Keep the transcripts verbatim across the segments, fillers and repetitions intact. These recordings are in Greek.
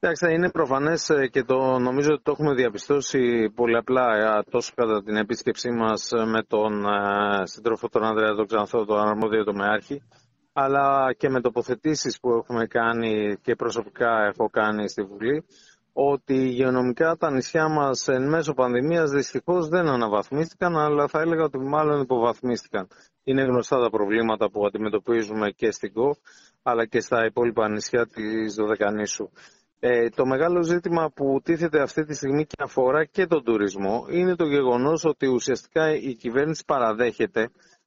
Εντάξει, είναι προφανές και το νομίζω ότι το έχουμε διαπιστώσει πολλαπλά τόσο κατά την επίσκεψή μας με τον ε, σύντροφο τον Ανδρέα τον Ξανθό, τον αρμόδιο τομεάρχη, αλλά και με τοποθετήσεις που έχουμε κάνει και προσωπικά έχω κάνει στη Βουλή, ότι υγειονομικά τα νησιά μας εν μέσω πανδημίας δυστυχώς δεν αναβαθμίστηκαν, αλλά θα έλεγα ότι μάλλον υποβαθμίστηκαν. Είναι γνωστά τα προβλήματα που αντιμετωπίζουμε και στην ΚΟ, αλλά και στα υπόλοιπα νησιά της Δωδεκανήσου. Ε, το μεγάλο ζήτημα που τίθεται αυτή τη στιγμή και αφορά και τον τουρισμό είναι το γεγονός ότι ουσιαστικά η κυβέρνηση παραδέχεται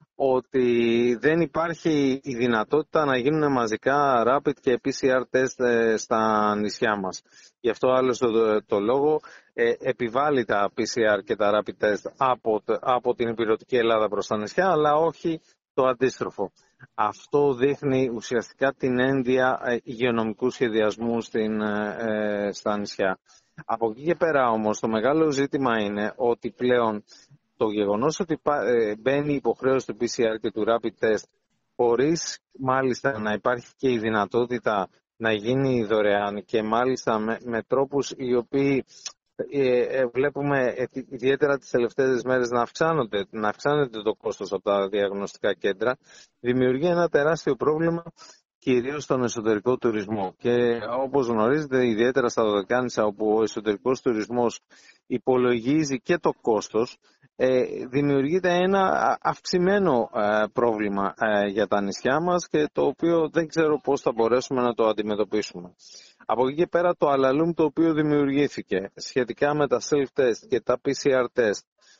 ότι δεν υπάρχει η δυνατότητα να γίνουν μαζικά rapid και πι σι αρ test στα νησιά μας. Γι' αυτό άλλωστε το, το λόγο ε, επιβάλλει τα πι σι αρ και τα rapid test από, από την υπηρετική Ελλάδα προς τα νησιά, αλλά όχι το αντίστροφο. Αυτό δείχνει ουσιαστικά την ένδια υγειονομικού σχεδιασμού στην, ε, στα νησιά. Από εκεί και πέρα όμως το μεγάλο ζήτημα είναι ότι πλέον το γεγονός ότι μπαίνει η υποχρέωση του πι σι αρ και του rapid test χωρίς μάλιστα να υπάρχει και η δυνατότητα να γίνει δωρεάν και μάλιστα με, με τρόπους οι οποίοι ε, ε, βλέπουμε ε, ιδιαίτερα τις τελευταίες μέρες να αυξάνονται, να αυξάνεται το κόστος από τα διαγνωστικά κέντρα, δημιουργεί ένα τεράστιο πρόβλημα κυρίως στον εσωτερικό τουρισμό. Και όπως γνωρίζετε, ιδιαίτερα στα Δωδεκάνησα, όπου ο εσωτερικός τουρισμός υπολογίζει και το κόστος, ε, δημιουργείται ένα αυξημένο ε, πρόβλημα ε, για τα νησιά μας και το οποίο δεν ξέρω πώς θα μπορέσουμε να το αντιμετωπίσουμε. Από εκεί και πέρα το αλαλούμ το οποίο δημιουργήθηκε σχετικά με τα self-test και τα πι σι αρ test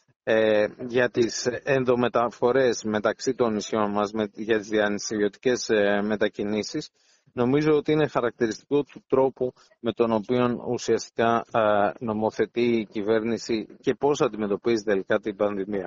ε, για τις ενδομεταφορές μεταξύ των νησιών μας, με, για τις διανυσιωτικές ε, μετακινήσεις, νομίζω ότι είναι χαρακτηριστικό του τρόπου με τον οποίο ουσιαστικά ε, νομοθετεί η κυβέρνηση και πώς αντιμετωπίζει τελικά την πανδημία.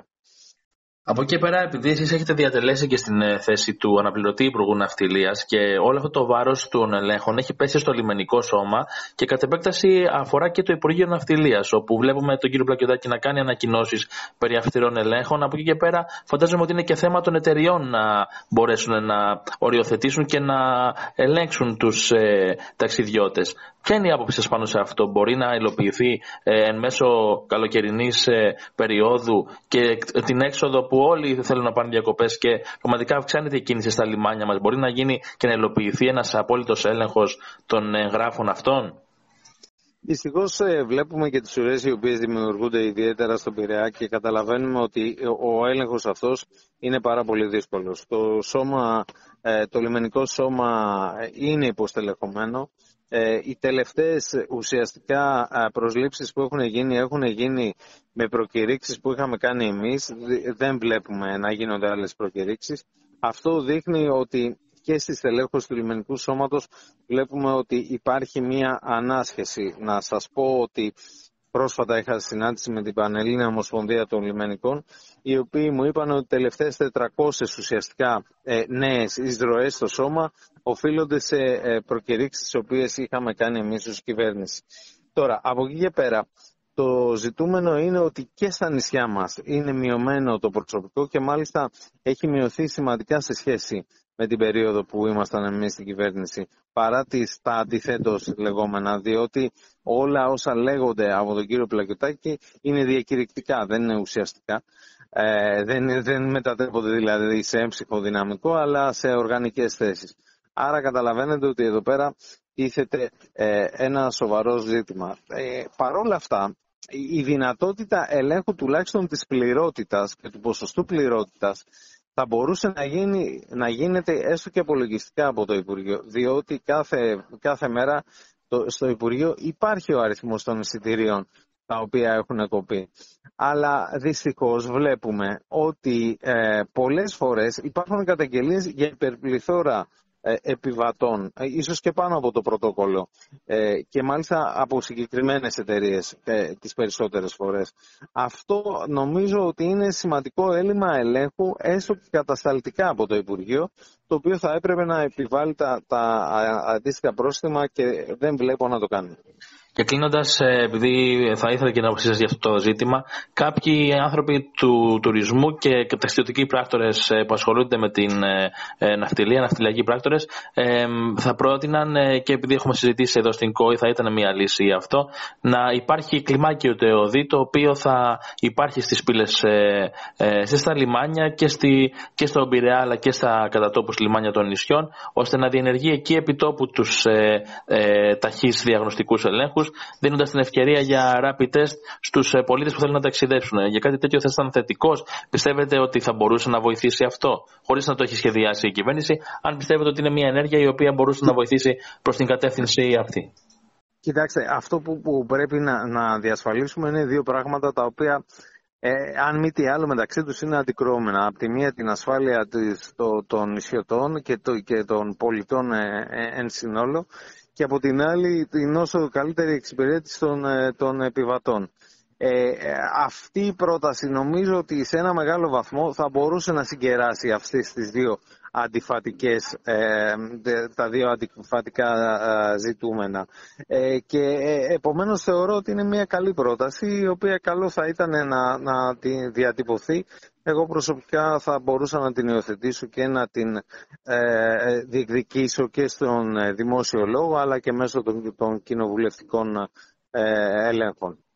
Από εκεί πέρα, επειδή εσείς έχετε διατελέσει και στην θέση του αναπληρωτή Υπουργού Ναυτιλίας και όλο αυτό το βάρος των ελέγχων έχει πέσει στο λιμενικό σώμα και κατ' επέκταση αφορά και το Υπουργείο Ναυτιλίας, όπου βλέπουμε τον κύριο Πλακιωτάκη να κάνει ανακοινώσεις περί αυστηρών ελέγχων. Από εκεί και πέρα, φαντάζομαι ότι είναι και θέμα των εταιριών να μπορέσουν να οριοθετήσουν και να ελέγξουν τους ε, ταξιδιώτες. Ποια είναι η άποψη σας πάνω σε αυτό? Μπορεί να υλοποιηθεί ε, εν μέσω καλοκαιρινής ε, περίοδου και την έξοδο που όλοι θέλουν να πάνε διακοπές και πραγματικά αυξάνεται η κίνηση στα λιμάνια μας? Μπορεί να γίνει και να υλοποιηθεί ένας απόλυτος έλεγχος των εγγράφων αυτών? Δυστυχώς βλέπουμε και τις ουρές οι οποίες δημιουργούνται ιδιαίτερα στον Πειραιά και καταλαβαίνουμε ότι ο έλεγχος αυτός είναι πάρα πολύ δύσκολος. Το, σώμα, το λιμενικό σώμα είναι υποστελεχωμένο. Οι τελευταίες ουσιαστικά προσλήψεις που έχουν γίνει έχουν γίνει με προκηρύξεις που είχαμε κάνει εμείς. Δεν βλέπουμε να γίνονται άλλες προκηρύξεις. Αυτό δείχνει ότι και στη στελέχωση του λιμενικού σώματος βλέπουμε ότι υπάρχει μία ανάσχεση. Να σας πω ότι πρόσφατα είχα συνάντηση με την Πανελλήνια Ομοσπονδία των Λιμενικών, οι οποίοι μου είπαν ότι τελευταίες τετρακόσιες ουσιαστικά ε, νέες εισρωές στο σώμα οφείλονται σε ε, προκηρύξεις τις οποίες είχαμε κάνει εμείς ως κυβέρνηση. Τώρα, από εκεί και πέρα, το ζητούμενο είναι ότι και στα νησιά μας είναι μειωμένο το προσωπικό και μάλιστα έχει μειωθεί σημαντικά σε σχέση με την περίοδο που ήμασταν εμείς στην κυβέρνηση, παρά τις, τα αντιθέτως λεγόμενα, διότι όλα όσα λέγονται από τον κύριο Πλακιωτάκη είναι διακηρυκτικά, δεν είναι ουσιαστικά. Ε, δεν, δεν μετατρέπονται δηλαδή σε έμψυχο δυναμικό, αλλά σε οργανικές θέσεις. Άρα καταλαβαίνετε ότι εδώ πέρα τίθεται ε, ένα σοβαρό ζήτημα. Ε, παρόλα αυτά, η δυνατότητα ελέγχου τουλάχιστον της πληρότητας και του ποσοστού πληρότητας θα μπορούσε να, γίνει, να γίνεται έστω και απολογιστικά από το Υπουργείο, διότι κάθε, κάθε μέρα το, στο Υπουργείο υπάρχει ο αριθμός των εισιτηρίων τα οποία έχουν κοπεί. Αλλά δυστυχώς βλέπουμε ότι ε, πολλές φορές υπάρχουν καταγγελίες για υπερπληθώρα ε, επιβατών, ε, ίσως και πάνω από το πρωτόκολλο ε, και μάλιστα από συγκεκριμένες εταιρείες ε, τις περισσότερες φορές. Αυτό νομίζω ότι είναι σημαντικό έλλειμμα ελέγχου, έστω και κατασταλτικά από το Υπουργείο, το οποίο θα έπρεπε να επιβάλλει τα, τα αντίστοιχα πρόστιμα και δεν βλέπω να το κάνει. Και κλείνοντας, επειδή θα ήθελα και να αποφασίσω για αυτό το ζήτημα, κάποιοι άνθρωποι του τουρισμού και ταξιδιωτικοί πράκτορες που ασχολούνται με την ναυτιλία, ναυτιλιακοί πράκτορες, θα πρότειναν, και επειδή έχουμε συζητήσει εδώ στην ΚΟΗ, θα ήταν μια λύση για αυτό, να υπάρχει κλιμάκιο ΤΕΟΔΗ, το οποίο θα υπάρχει στις πύλες, στα λιμάνια και, στη, και στο Πειραιά, αλλά και στα κατατόπους λιμάνια των νησιών, ώστε να διενεργεί εκεί επιτόπου τους ε, ε, ταχείς διαγνωστικούς ελέγχους, δίνοντας την ευκαιρία για rapid test στους πολίτες που θέλουν να ταξιδέψουν. Για κάτι τέτοιο θα ήταν θετικός? Πιστεύετε ότι θα μπορούσε να βοηθήσει αυτό, χωρίς να το έχει σχεδιάσει η κυβέρνηση, αν πιστεύετε ότι είναι μια ενέργεια η οποία μπορούσε να βοηθήσει προς την κατεύθυνση αυτή? Κοιτάξτε, αυτό που, που πρέπει να, να διασφαλίσουμε είναι δύο πράγματα τα οποία, ε, αν μη τι άλλο, μεταξύ τους είναι αντικρουόμενα. Από τη μία την ασφάλεια της, το, των νησιωτών και, το, και των πολιτών ε, ε, εν συνόλο, και από την άλλη την όσο καλύτερη εξυπηρέτηση των, των επιβατών. Ε, αυτή η πρόταση νομίζω ότι σε ένα μεγάλο βαθμό θα μπορούσε να συγκεράσει αυτές τις δύο αντιφατικές, ε, τα δύο αντιφατικά ζητούμενα. Ε, και ε, επομένως θεωρώ ότι είναι μια καλή πρόταση, η οποία καλό θα ήταν να, να τη διατυπωθεί. Εγώ προσωπικά θα μπορούσα να την υιοθετήσω και να την ε, διεκδικήσω και στον δημόσιο λόγο, αλλά και μέσω των, των κοινοβουλευτικών ε, ελέγχων.